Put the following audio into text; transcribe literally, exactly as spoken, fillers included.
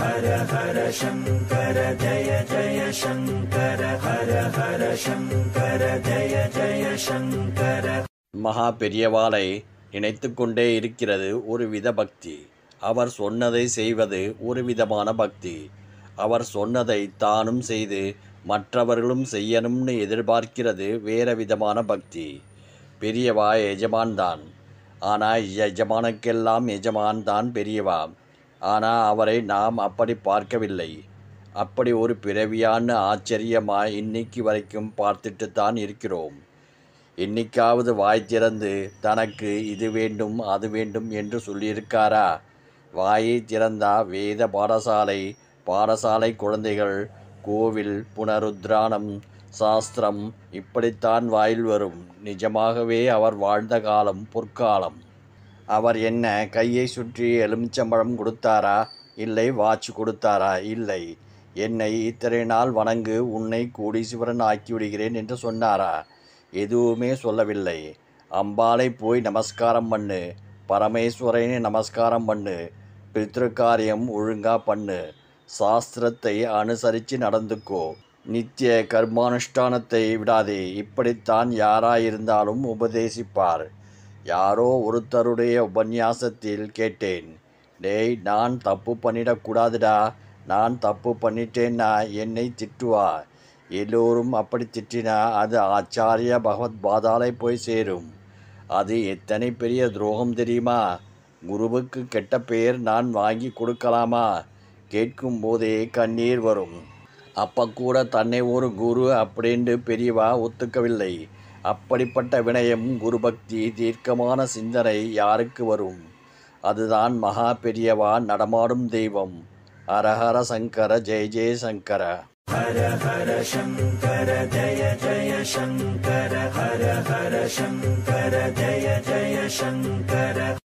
ஹர ஹர சங்கர ஜய ஜய சங்கர ஹர ஹர சங்கர ஜய ஜய சங்கர. மகா பெரியவாளை நினைத்து கொண்டே இருக்கிறது ஒரு வித பக்தி. அவர் சொன்னதை செய்வது ஒரு விதமான பக்தி. அவர் சொன்னதை தானும் செய்து மற்றவர்களும் செய்யணும்னு எதிர்பார்க்கிறது வேற விதமான பக்தி. பெரியவா எஜமான்தான். ஆனால் எஜமானுக்கெல்லாம் எஜமான் தான் பெரியவா. ஆனால் அவரை நாம் அப்படி பார்க்கவில்லை. அப்படி ஒரு பிறவியான்னு ஆச்சரியமாய் இன்னைக்கு வரைக்கும் பார்த்துட்டு தான் இருக்கிறோம். என்னைக்காவது வாய் திறந்து தனக்கு இது வேண்டும் அது வேண்டும் என்று சொல்லியிருக்காரா? வாயை திறந்தா வேத பாடசாலை, பாடசாலை குழந்தைகள், கோவில், புனருத்ரானம், சாஸ்திரம் இப்படித்தான் வாயில் வரும். நிஜமாகவே அவர் வாழ்ந்த காலம் பொற்காலம். அவர் என்ன கையை சுற்றி எலுமிச்சம்பழம் கொடுத்தாரா? இல்லை. வாட்ச் கொடுத்தாரா? இல்லை. என்னை இத்தனை நாள் வணங்கு, உன்னை கோடீஸ்வரன் ஆக்கிவிடுகிறேன் என்று சொன்னாரா? எதுவுமே சொல்லவில்லை. அம்பாளை போய் நமஸ்காரம் பண்ணு, பரமேஸ்வரனை நமஸ்காரம் பண்ணு, பித்ருக்காரியம் ஒழுங்கா பண்ணு, சாஸ்திரத்தை அனுசரித்து நடந்துக்கோ, நித்திய கர்மானுஷ்டானத்தை விடாதே. இப்படித்தான் யாராயிருந்தாலும் உபதேசிப்பார். யாரோ ஒருத்தருடைய உபன்யாசத்தில் கேட்டேன், டேய் நான் தப்பு பண்ணிடக்கூடாதுடா, நான் தப்பு பண்ணிட்டேன்னா என்னை திட்டுவா. எல்லோரும் அப்படி திட்டினா அது ஆச்சாரிய பகவத் பாதாளை போய் சேரும். அது எத்தனை பெரிய துரோகம் தெரியுமா? குருவுக்கு கெட்ட பெயர் நான் வாங்கி கொடுக்கலாமா? கேட்கும் போதே கண்ணீர் வரும். அப்போ கூட தன்னை ஒரு குரு அப்படின்ட்டு பெரியவா ஒத்துக்கவில்லை. அப்படிப்பட்ட வினயம், குரு பக்தி, தீர்க்கமான சிந்தனை யாருக்கு வரும்? அதுதான் மகா பெரியவா, நடமாடும் தெய்வம். ஹரஹர சங்கர ஜெய ஜெய சங்கர. ஹர ஹர சங்கர ஜய ஜய சங்கர ஹர ஹர சங்கர ஜய ஜய சங்கர.